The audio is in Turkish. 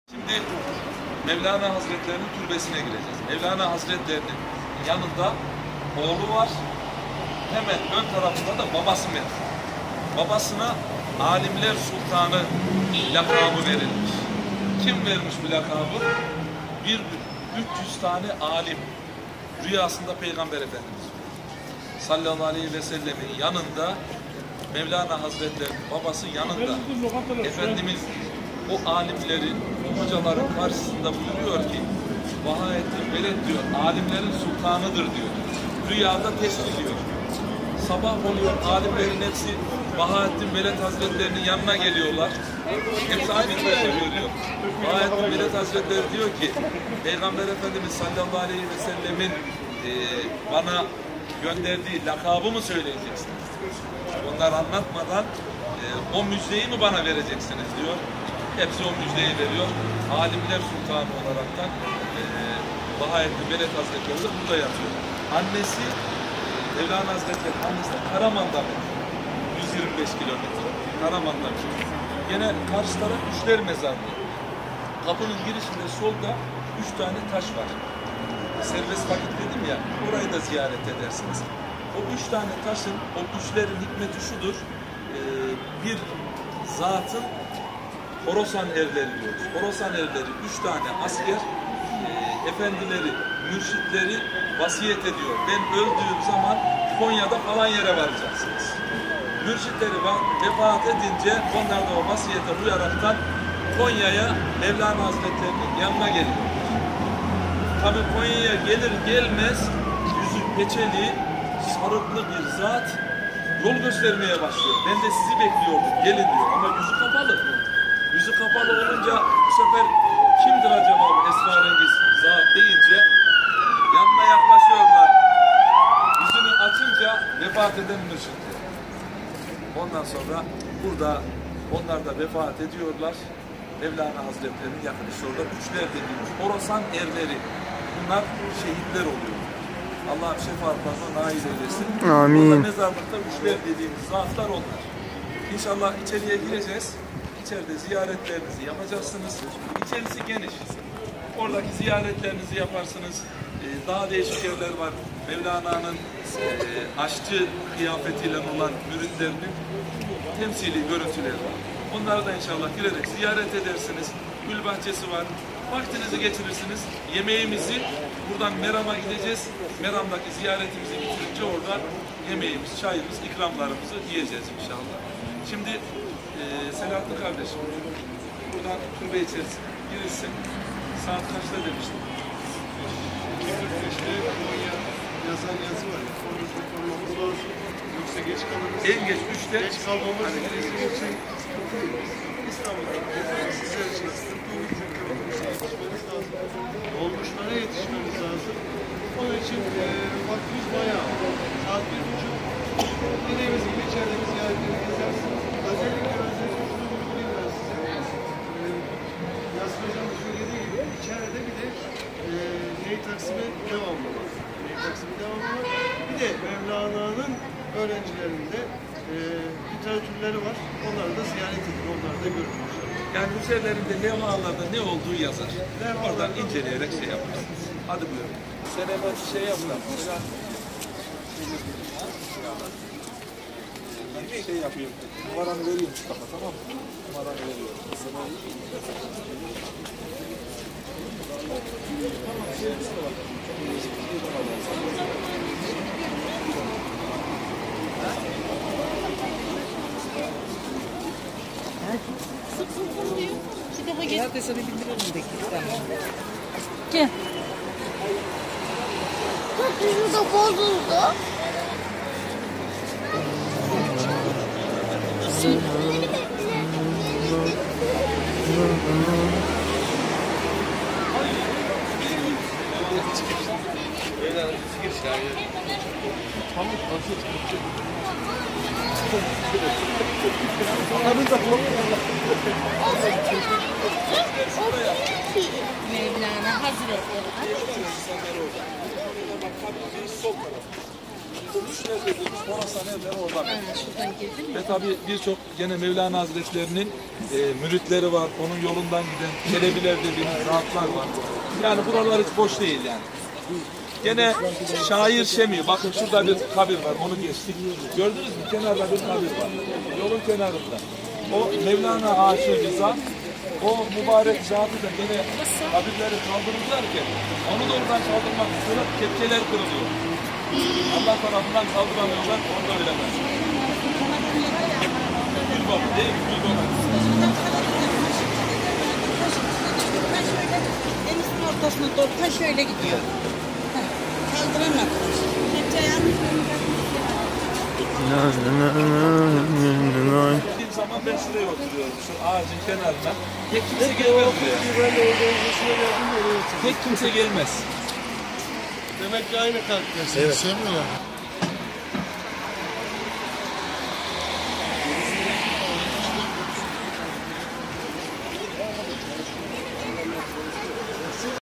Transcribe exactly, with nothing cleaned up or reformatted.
Şimdi Mevlana Hazretleri'nin türbesine gireceğiz. Mevlana Hazretleri'nin yanında oğlu var. Hemen ön tarafında da babası mevcut. Babasına Alimler Sultanı lakabı verilmiş. Kim vermiş bu lakabı? Bir üç yüz tane alim rüyasında Peygamber Efendimiz sallallahu aleyhi ve sellemin yanında, Mevlana Hazretleri'nin babası yanında. Efendimiz o alimlerin, o hocaların karşısında buyuruyor ki Bahaettin Veled diyor, alimlerin sultanıdır diyor. Rüyada tesbihliyor. Sabah oluyor, alimlerin hepsi Bahaettin Veled Hazretleri'nin yanına geliyorlar. Hepsi aynı türbe görüyor. Bahaettin Veled Hazretleri diyor ki Peygamber Efendimiz sallallahu aleyhi ve sellemin e, bana gönderdiği lakabı mı söyleyeceksiniz? Onlar anlatmadan e, o müjdeyi mi bana vereceksiniz diyor. Hepsi o müjdeyi veriyor. Alimler Sultanı olaraktan e, Bahaettin Veled Hazretleri de burada yatıyor. Annesi Mevlana Hazretleri, annesi de Karaman'da yüz yirmi beş kilometre. Karaman'da. Yine karşı taraf Üçler Mezarlığı. Kapının girişinde solda üç tane taş var. Serbest vakit dedim ya, orayı da ziyaret edersiniz. O üç tane taşın, o üçlerin hikmeti şudur. E, bir zatın Horasan erleri diyoruz. Horasan erleri üç tane asker, e, efendileri, mürşitleri vasiyet ediyor. Ben öldüğüm zaman Konya'da falan yere varacaksınız. Mürşitleri vefat edince onlar da o vasiyete uyaraktan Konya'ya Mevlana Hazretleri'nin yanına geliyor. Tabi Konya'ya gelir gelmez yüzü peçeli, sarıklı bir zat yol göstermeye başlıyor. Ben de sizi bekliyordum, gelin diyor ama yüzü kapalı. Yüzü kapalı olunca bu sefer kimdir acaba bu esrarengiz zat deyince yanına yaklaşıyorlar. Yüzünü açınca vefat eden mürşitler. Ondan sonra burada onlar da vefat ediyorlar. Mevlana Hazretleri'nin yakın işte orada üçler dediğimiz Horasan erleri. Bunlar şehitler oluyor. Allah'ım şefaatlerine nail eylesin. Amin. Burada mezarlıkta üçler dediğimiz zatlar onlar. İnşallah içeriye gireceğiz. İçeride ziyaretlerinizi yapacaksınız. İçerisi geniş. Oradaki ziyaretlerinizi yaparsınız. Ee, daha değişik yerler var. Mevlana'nın e, aşçı kıyafetiyle olan müritlerinin temsili görüntüleri var. Onları da inşallah girerek ziyaret edersiniz. Gül bahçesi var. Vaktinizi geçirirsiniz. Yemeğimizi buradan Meram'a gideceğiz. Meram'daki ziyaretimizi bitirince orada yemeğimiz, çayımız, ikramlarımızı yiyeceğiz inşallah. Şimdi e, Selahattin kardeşim, buradan türbe içerisine girilsin. Saat kaçta demiştim? iki kırk beşte yazan yazı var ya, onu tutmamız lazım. Yoksa geç kalırız. En geç üçte. Geç kalmamız hani gerektiği için İstanbul'da sizler için sıkıntı olur çünkü yetişmeniz lazım. Dolmuşlara yetişmeniz lazım. Onun için e, vaktimiz bayağı. Saat bir buçuk. Dediğimiz gibi içeride bir ziyaretleri gezersiniz. Özellikle özellikle şunu bildireyim ben size. E, Yasin Hocam söylediği gibi içeride bir de e, Ney Taksim'e devamlı var. Ney Taksim'e devamlı var. Bir de Mevlana'nın öğrencilerinde e, literatürleri var. Onları da ziyaret edin. Onları da görün. Yani üzerlerinde levhalarda ne olduğu yazar. Oradan inceleyerek şey yaparsınız. Hadi buyurun. Sen hemen şey yaplar. Ben şey yapıyorum. Numaranı veriyorum Mustafa, tamam mı? Numaranı veriyorum. Herkese bir bildirelim de Gel. Kutusu da bozuldu. Mevlana Hazretleri. Müşter dediğimiz Horasan evleri orada mevcut. Şuradan girdin mi? Ve tabi birçok gene Mevlana Hazretlerinin e, müritleri var. Onun yolundan giden Çelebiler dediğimiz zatlar var. Yani buralar hiç boş değil yani. Gene şair Şemi. Bakın şurada bir kabir var. Onu geçtik. Gördünüz mü? Kenarda bir kabir var. Yolun kenarında. O Mevlana aşığı bir zat. O mübarek zatı da gene kabirleri kaldırırlarken onu da oradan kaldırmak üzere kepçeler kırılıyor. Allah tarafından kaldıramıyorlar. Onu da ölemez. Bir baba değil mi? Bir baba. Denizin ortasına doğru ta şöyle gidiyor. Kaldıramadım. Kepçe yanlış. Gittiğim zaman ben şuraya oturuyorum. Şu ağacın kenarına. Tek kimse gelmez buraya. Ben de organizasyona geldim de oraya oturuyorum. Tek kimse gelmez. Demek ki aynı kalpte. Evet. Sevmiyorlar.